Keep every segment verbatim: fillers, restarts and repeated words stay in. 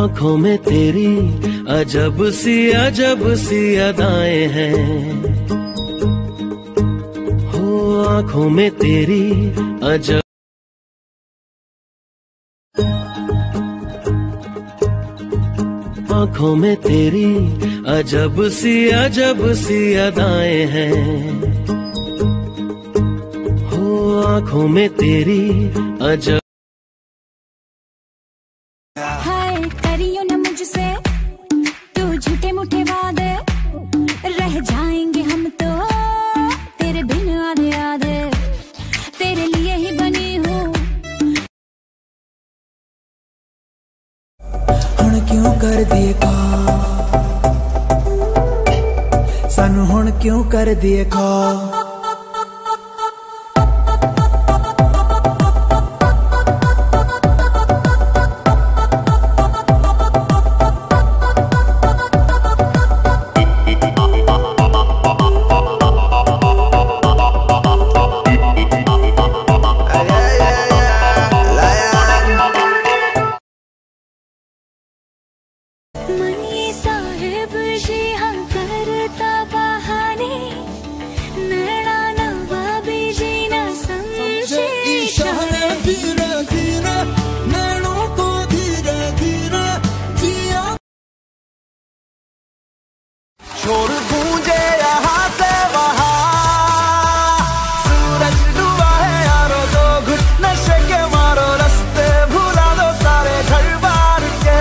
आँखों में तेरी अजब सी अजब सी अदाएं हैं, हो आँखों में तेरी अजब। आँखों में तेरी अजब सी अजब सी अदाएं हैं, हो आँखों में तेरी अजब। हाय करियो न मुझसे तू झूठे मूठे वादे, रह जाएंगे हम तो तेरे बिन आधे आधे, तेरे लिए ही बनी हूँ। हुण क्यों कर दिए खा सानू, हुण क्यों कर दिए खा। मनी साहिब जी हम करता बहाने, नैना नवाबी जी न समझे इशारे। धीरे धीरे नैनों को धीरे धीरे जिया, शोर गूंजे यहाँ से वहाँ, सूरज डूबा है यारो, दो घुट नशे के मारो, रास्ते भुला दो सारे घर बार के।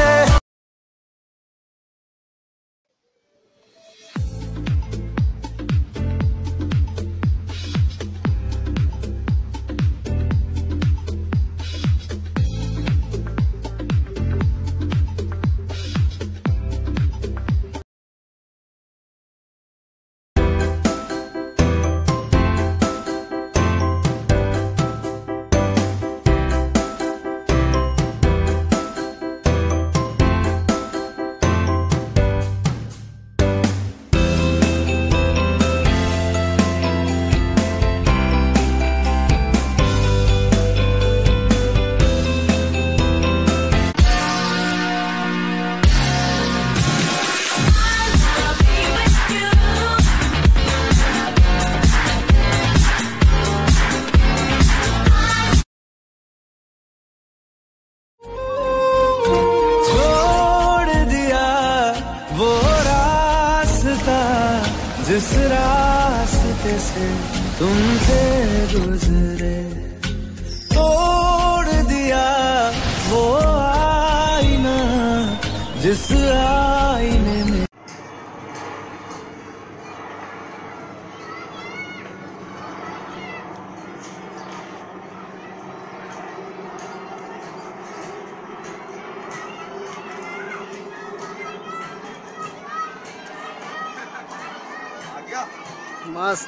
जिस रास्ते से तुम थे गुजरे, तोड़ दिया वो आईना जिस आईने में। मस्त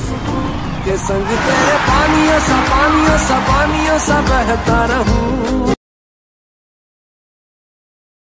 के संग तेरे पानियों सा पानियों सा पानियों सा बहता रहूं।